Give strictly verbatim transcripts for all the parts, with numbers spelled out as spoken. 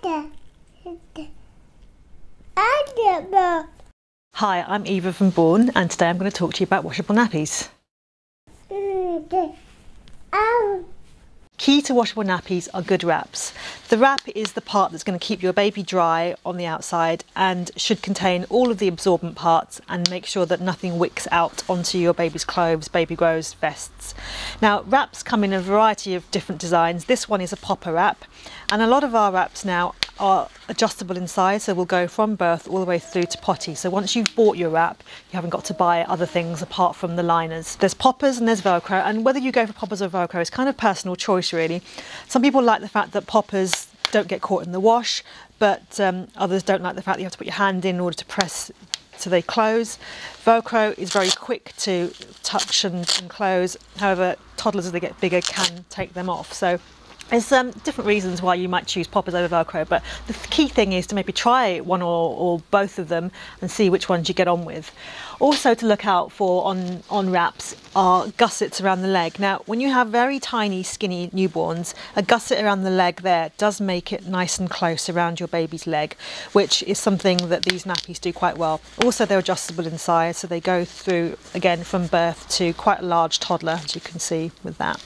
Hi, I'm Eva from Bourne, and today I'm going to talk to you about washable nappies. Key to washable nappies are good wraps. The wrap is the part that's going to keep your baby dry on the outside and should contain all of the absorbent parts and make sure that nothing wicks out onto your baby's clothes, baby grows, vests. Now, wraps come in a variety of different designs. This one is a popper wrap, and a lot of our wraps now are adjustable in size, so we'll go from birth all the way through to potty. So once you've bought your wrap, you haven't got to buy other things apart from the liners. There's poppers and there's Velcro, and whether you go for poppers or Velcro is kind of personal choice really. Some people like the fact that poppers don't get caught in the wash, but um, others don't like the fact that you have to put your hand in in order to press so they close. Velcro is very quick to touch and, and close, however toddlers as they get bigger can take them off. So there's um, different reasons why you might choose poppers over Velcro, but the key thing is to maybe try one or, or both of them and see which ones you get on with. Also to look out for on, on wraps are gussets around the leg. Now, when you have very tiny, skinny newborns, a gusset around the leg there does make it nice and close around your baby's leg, which is something that these nappies do quite well. Also, they're adjustable in size, so they go through, again, from birth to quite a large toddler, as you can see with that.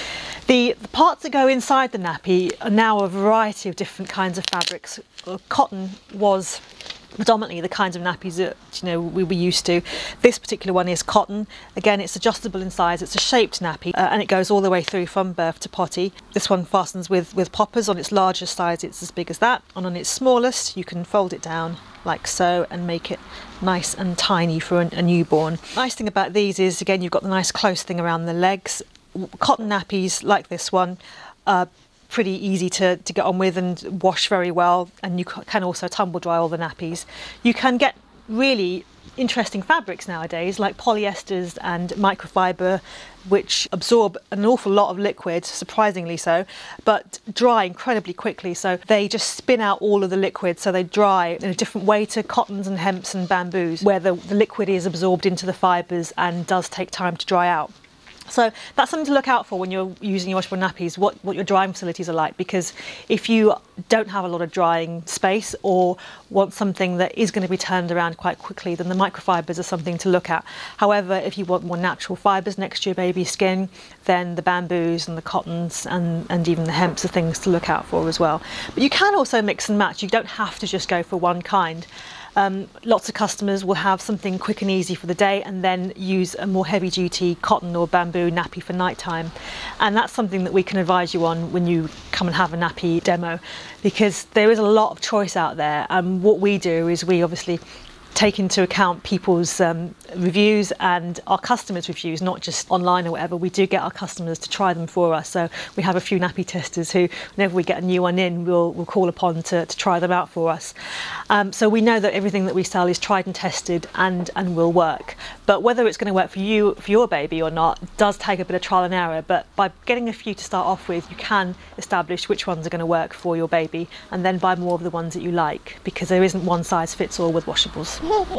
The, the parts that go inside the nappy are now a variety of different kinds of fabrics. Cotton was predominantly the kinds of nappies that you know we were used to. This particular one is cotton. Again, it's adjustable in size. It's a shaped nappy, uh, and it goes all the way through from birth to potty. This one fastens with with poppers. On its largest size, it's as big as that, and on its smallest, you can fold it down like so and make it nice and tiny for a, a newborn. Nice thing about these is, again, you've got the nice close thing around the legs. Cotton nappies like this one are pretty easy to, to get on with and wash very well, and you can also tumble dry all the nappies. You can get really interesting fabrics nowadays like polyesters and microfiber, which absorb an awful lot of liquid, surprisingly so, but dry incredibly quickly. So they just spin out all of the liquid, so they dry in a different way to cottons and hemps and bamboos, where the, the liquid is absorbed into the fibres and does take time to dry out. So that's something to look out for when you're using your washable nappies, what, what your drying facilities are like, because if you don't have a lot of drying space or want something that is going to be turned around quite quickly, then the microfibers are something to look at. However, if you want more natural fibres next to your baby's skin, then the bamboos and the cottons and, and even the hemps are things to look out for as well. But you can also mix and match. You don't have to just go for one kind. Um, lots of customers will have something quick and easy for the day and then use a more heavy duty cotton or bamboo nappy for night time, and that's something that we can advise you on when you come and have a nappy demo, because there is a lot of choice out there, and what we do is we obviously take into account people's um, reviews and our customers' reviews, not just online or whatever. We do get our customers to try them for us. So we have a few nappy testers who, whenever we get a new one in, we'll, we'll call upon to, to try them out for us. Um, so we know that everything that we sell is tried and tested and, and will work. But whether it's going to work for you, for your baby or not, does take a bit of trial and error. But by getting a few to start off with, you can establish which ones are going to work for your baby and then buy more of the ones that you like, because there isn't one size fits all with washables.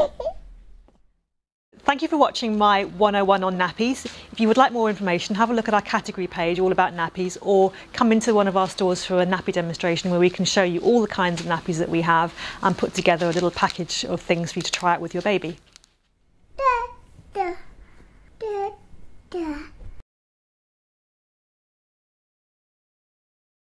Thank you for watching my one oh one on nappies. If you would like more information, have a look at our category page all about nappies, or come into one of our stores for a nappy demonstration where we can show you all the kinds of nappies that we have and put together a little package of things for you to try out with your baby.